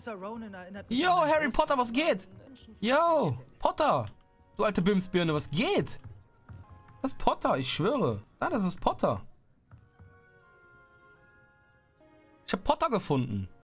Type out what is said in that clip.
Yo, Harry Potter, was geht? Yo, Potter. Du alte Bimsbirne, was geht? Das ist Potter, ich schwöre. Ja, das ist Potter. Ich habe Potter gefunden.